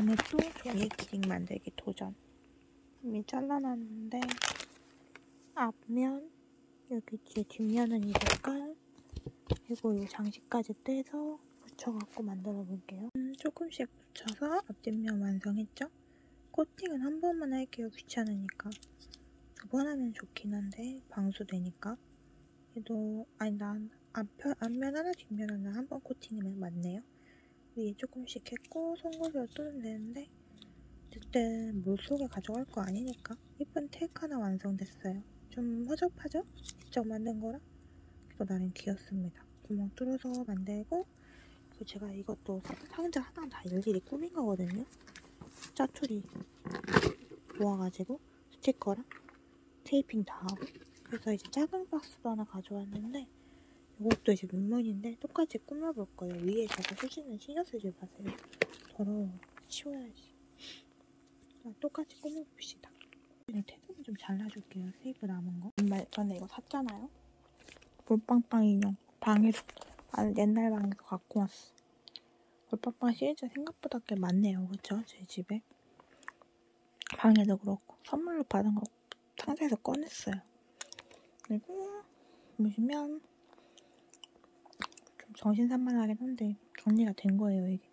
오늘 또 종이 키링 만들기 도전. 이미 잘라놨는데 앞면, 여기 뒤에 뒷면은 이 색깔, 그리고 이 장식까지 떼서 붙여갖고 만들어 볼게요. 조금씩 붙여서 앞뒷면 완성했죠? 코팅은 한 번만 할게요. 귀찮으니까. 두 번 하면 좋긴 한데 방수되니까. 그래도 아니 난 앞면 하나 뒷면 하나 한 번 코팅이면 맞네요. 위에 조금씩 했고 송곳으로 뚫으면 되는데 어쨌든 물속에 가져갈 거 아니니까. 예쁜 택 하나 완성됐어요. 좀 허접하죠? 직접 만든 거라? 그래도 나름 귀엽습니다. 구멍 뚫어서 만들고, 그리고 제가 이것도 상자 하나 다 일일이 꾸민 거거든요. 짜투리 모아가지고 스티커랑 테이핑 다 하고. 그래서 이제 작은 박스도 하나 가져왔는데 이것도 이제 눈물인데 똑같이 꾸며볼 거예요. 위에 저거 수지는 신경 쓰지 마세요. 더러워. 치워야지. 똑같이 꾸며봅시다. 태도는 좀 잘라줄게요. 세이브 남은 거. 정말 전에 이거 샀잖아요. 볼빵빵 인형. 방에서 옛날 방에서 갖고 왔어. 볼빵빵 시리즈 생각보다 꽤 많네요. 그쵸? 제 집에. 방에도 그렇고 선물로 받은 거 상자에서 꺼냈어요. 그리고 보시면 좀 정신산만하긴 한데 정리가 된 거예요, 이게.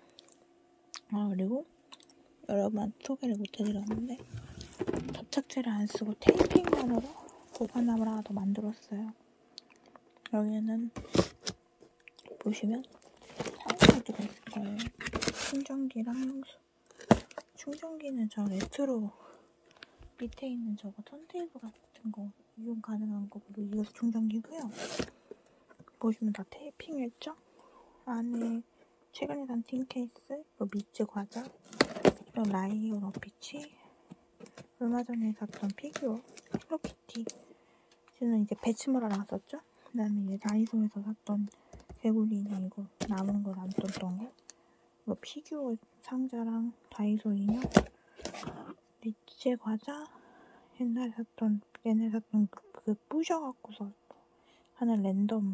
그리고 여러분한테 소개를 못 해드렸는데 접착제를 안 쓰고 테이핑만으로 보관함을 하나 더 만들었어요. 여기는 보시면 향수가 들어있을 거예요. 충전기랑 향수. 충전기는 저 레트로 밑에 있는 저거 턴테이블 같은 거 이용 가능한 거고 이것도 충전기고요. 보시면 다 테이핑했죠? 안에 최근에 산 틴케이스, 미츠 과자, 라이온 어피치, 얼마 전에 샀던 피규어, 헬로키티. 쟤는 이제 배치모라 나왔었죠? 그 다음에 이제 다이소에서 샀던 개구리 인형 이거 남은 거 남았던 거. 이거 피규어 상자랑 다이소 인형, 리체 과자, 옛날에 샀던 그 부셔갖고서 하는 랜덤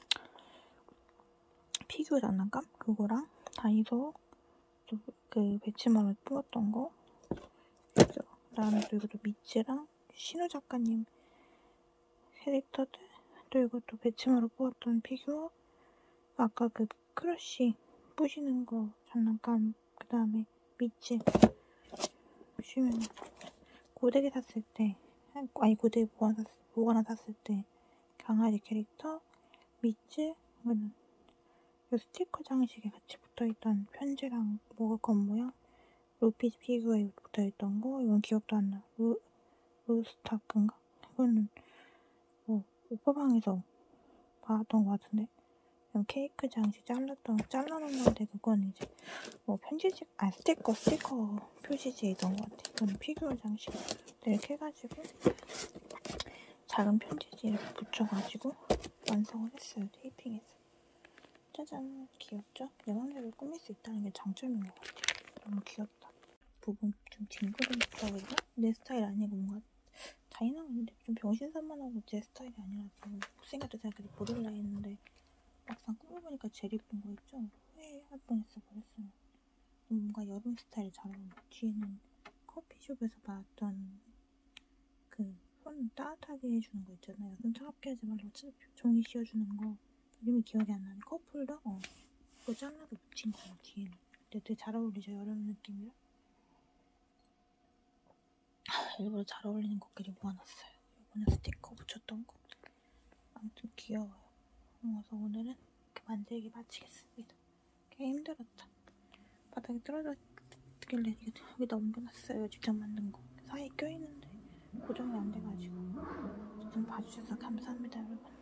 피규어 장난감? 그거랑 다이소 그 배치모라 뿌렸던 거. 그죠? 그다음에 또 이것도 미츠랑 신우 작가님 캐릭터들, 또 이것도 배치모라 뽑았던 피규어, 아까 그 크러쉬 부시는 거 장난감, 그 다음에 미츠. 보시면 고데기 샀을 때, 아니 고데기 보관함 샀을 때 강아지 캐릭터, 미츠, 이거는 이 스티커 장식에 같이 붙어있던 편지랑 먹을 건 모양, 루피 피규어에 붙어있던 거, 이건 기억도 안 나. 루스타크인가? 이거는 뭐 오빠방에서 봐왔던 것 같은데. 그냥 케이크 장식 잘라놓은 건데 그건 이제 뭐 편지지, 스티커 표시지에 있던 것 같아. 이거는 피규어 장식 이렇게 해가지고 작은 편지지에 붙여가지고 완성을 했어요. 테이핑해서. 짜잔, 귀엽죠? 내 맘대로 꾸밀 수 있다는 게 장점인 것 같아요. 너무 귀엽다. 부분 좀 징그럽다고 해야 되나? 내 스타일 아니고 뭔가 잔인한데 좀 병신산만하고 제 스타일이 아니라서 못생겼다 생각해서 모를라 했는데 막상 꾸며보니까 제일 예쁜 거 있죠? 왜 할 뻔했어. 버렸어요. 뭔가 여름 스타일이 잘 어울려. 뒤에는 커피숍에서 봤던 그 손 따뜻하게 해주는 거 있잖아요. 손 차갑게 하지 말고 종이 씌워주는 거. 이름이 기억이 안 나네. 컵홀더? 그거 잘라서 붙인 거야, 뒤에는. 근데 되게 잘 어울리죠, 여름 느낌이랑. 일부러 잘 어울리는 것끼리 모아놨어요. 이번에 스티커 붙였던 거. 아무튼 귀여워요. 그래서 오늘은 이렇게 만들기 마치겠습니다. 꽤 힘들었다. 바닥에 떨어졌길래 여기다 옮겨놨어요. 직접 만든 거. 사이에 껴있는데 고정이 안 돼가지고. 어쨌든 봐주셔서 감사합니다, 여러분.